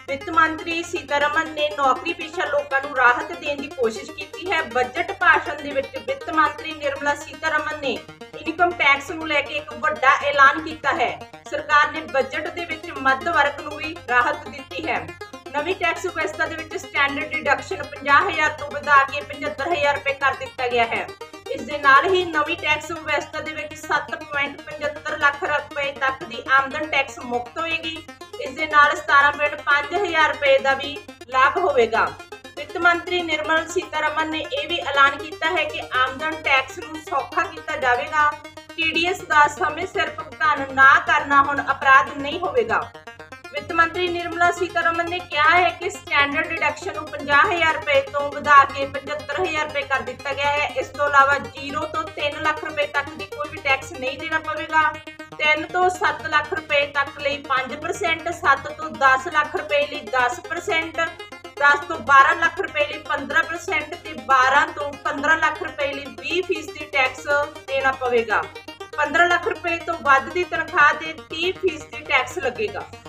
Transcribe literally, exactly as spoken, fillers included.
ਵਿੱਤ ਮੰਤਰੀ ਸੀਤਾਰਮਨ ਨੇ ਨੌਕਰੀ ਪੇਸ਼ਾ ਲੋਕਾਂ ਨੂੰ ਰਾਹਤ ਦੇਣ ਦੀ ਕੋਸ਼ਿਸ਼ ਕੀਤੀ ਹੈ। ਬਜਟ ਭਾਸ਼ਣ ਦੇ ਵਿੱਚ ਵਿੱਤ ਮੰਤਰੀ ਨਿਰਮਲਾ ਸੀਤਾਰਮਨ ਨੇ ਇਨਕਮ ਟੈਕਸ ਨੂੰ ਲੈ ਕੇ ਇੱਕ ਵੱਡਾ ਐਲਾਨ ਕੀਤਾ ਹੈ। ਸਰਕਾਰ ਨੇ ਬਜਟ ਦੇ ਵਿੱਚ ਮੱਧ ਵਰਗ ਨੂੰ ਵੀ ਰਾਹਤ ਦਿੱਤੀ ਹੈ। ਨਵੀਂ ਟੈਕਸ ਵਿਵਸਥਾ ਦੇ ਵਿੱਚ ਸਟੈਂਡਰਡ ਡਿਡਕਸ਼ਨ ਪੰਜਾਹ ਹਜ਼ਾਰ ਤੋਂ ਵਧਾ ਕੇ ਪਝੱਤਰ ਹਜ਼ਾਰ ਰੁਪਏ ਕਰ ਦਿੱਤਾ ਗਿਆ ਹੈ। ਇਸ ਦੇ ਨਾਲ ਹੀ ਨਵੀਂ ਟੈਕਸ ਵਿਵਸਥਾ ਦੇ ਵਿੱਚ ਸੱਤ ਪੁਆਇੰਟ ਪਝੱਤਰ ਲੱਖ ਰੁਪਏ ਤੱਕ ਦੀ ਆਮਦਨ ਟੈਕਸ ਮੁਕਤ ਹੋਏਗੀ। ਇਸ ਦੇ ਨਾਲ ਸਤਾਰਾਂ ਪੁਆਇੰਟ ਪੰਜ ਹਜ਼ਾਰ ਰੁਪਏ ਦਾ ਵੀ ਲਾਭ ਹੋਵੇਗਾ। ਵਿੱਤ ਮੰਤਰੀ ਨਿਰਮਲਾ ਸੀਤਾਰਮਨ ਨੇ ਇਹ ਵੀ ਐਲਾਨ ਕੀਤਾ ਹੈ ਕਿ ਆਮਦਨ ਟੈਕਸ ਨੂੰ ਸੌਖਾ ਕੀਤਾ ਜਾਵੇਗਾ। ਟੀ ਡੀ ਐਸ ਦਾ ਸਮੇਂ ਸਿਰ ਭੁਗਤਾਨ ਨਾ ਕਰਨਾ ਹੁਣ ਅਪਰਾਧ ਨਹੀਂ ਹੋਵੇਗਾ। ਵਿੱਤ ਮੰਤਰੀ ਨਿਰਮਲਾ ਸੀਤਾਰਮਨ ਨੇ ਕਿਹਾ ਹੈ ਕਿ ਸਟੈਂਡਰਡ ਡਿਡਕਸ਼ਨ ਨੂੰ ਪੰਜਾਹ ਹਜ਼ਾਰ ਰੁਪਏ ਤੋਂ ਵਧਾ ਕੇ ਪਝੱਤਰ ਹਜ਼ਾਰ ਰੁਪਏ ਕਰ ਦਿੱਤਾ ਗਿਆ ਹੈ। ਇਸ ਤੋਂ ਇਲਾਵਾ ਜ਼ੀਰੋ ਤੋਂ ਤਿੰਨ ਲੱਖ ਰੁਪਏ ਤੱਕ ਦੀ ਕੋਈ ਵੀ ਟੈਕਸ ਨਹੀਂ ਦੇਣਾ ਪਵੇਗਾ। ਤਿੰਨ ਤੋਂ ਸੱਤ ਲੱਖ ਰੁਪਏ ਤੱਕ ਲਈ ਪੰਜ ਪ੍ਰਸੈਂਟ, ਸੱਤ ਤੋਂ ਦਸ ਲੱਖ ਰੁਪਏ ਲਈ ਦਸ ਪ੍ਰਸੈਂਟ, ਦਸ ਤੋਂ ਬਾਰਾਂ ਲੱਖ ਰੁਪਏ ਲਈ ਪੰਦਰਾਂ ਪ੍ਰਸੈਂਟ ਤੇ ਬਾਰਾਂ ਤੋਂ ਪੰਦਰਾਂ ਲੱਖ ਰੁਪਏ ਲਈ ਵੀਹ ਫੀਸਦੀ ਟੈਕਸ ਦੇਣਾ ਪਵੇਗਾ। ਪੰਦਰਾਂ ਲੱਖ ਰੁਪਏ ਤੋਂ ਵੱਧ ਦੀ ਤਨਖਾਹ ਤੇ ਤੀਹ ਫੀਸਦੀ ਟੈਕਸ ਲੱਗੇਗਾ।